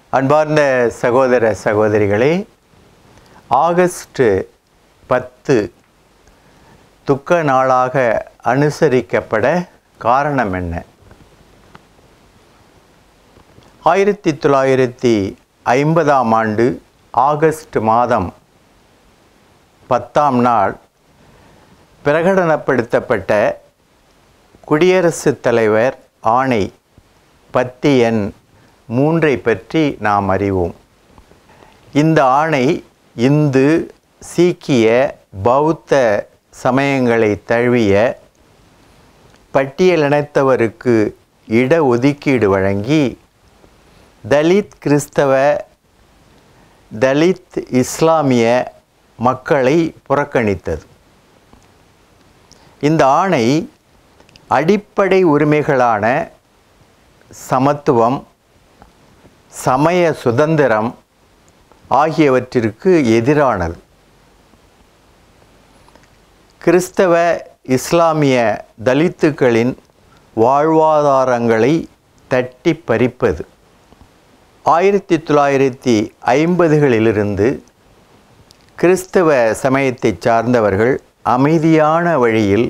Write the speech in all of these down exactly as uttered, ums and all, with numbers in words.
அன்பார்ந்த சகோதர சகோதரிகளே, ஆகஸ்ட் பத்து துக்க நாளாக அனுசரிக்கப்பட காரணம் என்ன? ஆயிரத்தி தொள்ளாயிரத்தி ஐம்பதாம் ஆண்டு ஆகஸ்ட் மாதம் பத்தாம் நாள் பிரகடனப்படுத்தப்பட்ட குடியரசுத் தலைவர் ஆணை பத்தி எண் மூன்றை பற்றி நாம் அறிவோம். இந்த ஆணை இந்து, சீக்கிய, பௌத்த சமயங்களை தழுவிய பட்டியலினத்தவருக்கு இடஒதுக்கீடு வழங்கி தலித் கிறிஸ்தவ, தலித் இஸ்லாமிய மக்களை புறக்கணித்தது. இந்த ஆணை அடிப்படை உரிமைகளான சமத்துவம், சமய சுதந்திரம் ஆகியவற்றிற்கு எதிரானது. கிறிஸ்தவ, இஸ்லாமிய தலித்துக்களின் வாழ்வாதாரங்களை தட்டி பறிப்பது. ஆயிரத்தி தொள்ளாயிரத்தி ஐம்பதுகளிலிருந்து கிறிஸ்தவ சமயத்தை சார்ந்தவர்கள் அமைதியான வழியில்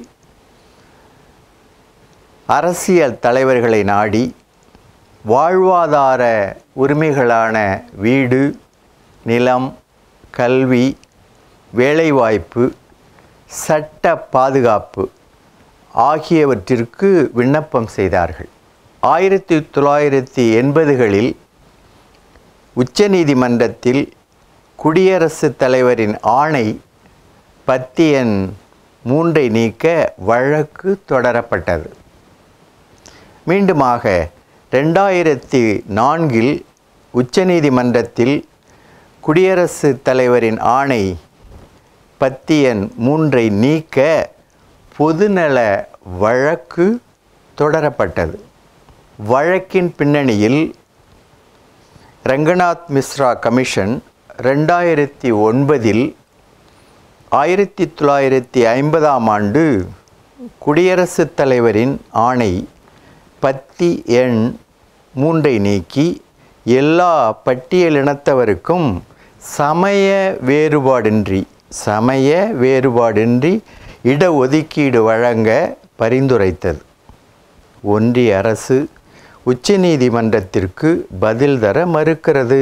அரசியல் தலைவர்களை நாடி வாழ்வாதார உரிமைகளான வீடு, நிலம், கல்வி, வேலைவாய்ப்பு, சட்ட பாதுகாப்பு ஆகியவற்றிற்கு விண்ணப்பம் செய்தார்கள். ஆயிரத்தி தொள்ளாயிரத்தி எண்பதுகளில் உச்சநீதிமன்றத்தில் குடியரசுத் தலைவரின் ஆணை பத்தி எண் மூன்றை நீக்க வழக்கு தொடரப்பட்டது. மீண்டுமாக ரெண்டாயிரத்தி நான்கில் உச்சநீதிமன்றத்தில் குடியரசுத் தலைவரின் ஆணை பத்தி எண் மூன்றை நீக்க பொதுநல வழக்கு தொடரப்பட்டது. வழக்கின் பின்னணியில் ரங்கநாத் மிஸ்ரா கமிஷன் ரெண்டாயிரத்தி ஒன்பதில் ஆயிரத்தி தொள்ளாயிரத்தி ஐம்பதாம் ஆண்டு குடியரசுத் தலைவரின் ஆணை பத்தி எண் மூன்றை நீக்கி எல்லா பட்டியலினத்தவருக்கும் சமய வேறுபாடின்றி சமய வேறுபாடின்றி இடஒதுக்கீடு வழங்க பரிந்துரைத்தது. ஒன்றிய அரசு உச்சநீதிமன்றத்திற்கு பதில் தர மறுக்கிறது.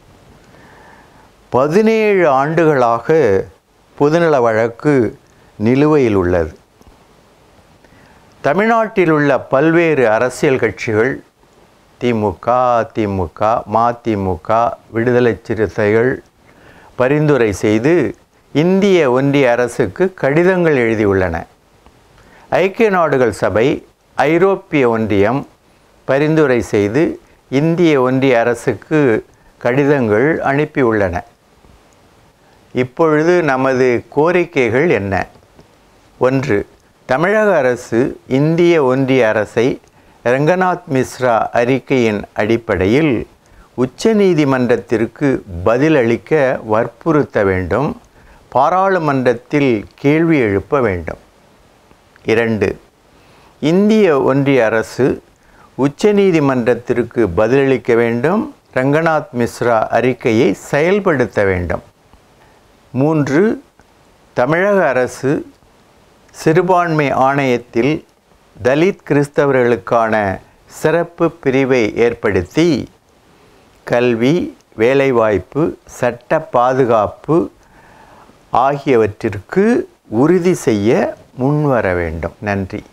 பதினேழு ஆண்டுகளாக பொதுநல வழக்கு நிலுவையில் உள்ளது. தமிழ்நாட்டில் உள்ள பல்வேறு அரசியல் கட்சிகள் திமுக, அதிமுக, மதிமுக, விடுதலை சிறுத்தைகள் பரிந்துரை செய்து இந்திய ஒன்றிய அரசுக்கு கடிதங்கள் எழுதியுள்ளன. ஐக்கிய நாடுகள் சபை, ஐரோப்பிய ஒன்றியம் பரிந்துரை செய்து இந்திய ஒன்றிய அரசுக்கு கடிதங்கள் அனுப்பியுள்ளன. இப்பொழுது நமது கோரிக்கைகள் என்ன? ஒன்று, தமிழக அரசு இந்திய ஒன்றிய அரசை ரங்கநாத் மிஸ்ரா அறிக்கையின் அடிப்படையில் உச்சநீதிமன்றத்திற்கு பதிலளிக்க வற்புறுத்த வேண்டும். பாராளுமன்றத்தில் கேள்வி எழுப்ப வேண்டும். இரண்டு, இந்திய ஒன்றிய அரசு உச்சநீதிமன்றத்திற்கு பதிலளிக்க வேண்டும். ரங்கநாத் மிஸ்ரா அறிக்கையை செயல்படுத்த வேண்டும். மூன்று, தமிழக அரசு சிறுபான்மை ஆணையத்தில் தலித் கிறிஸ்தவர்களுக்கான சிறப்பு பிரிவை ஏற்படுத்தி கல்வி, வேலைவாய்ப்பு, சட்ட பாதுகாப்பு ஆகியவற்றிற்கு உறுதி செய்ய முன்வர வேண்டும். நன்றி.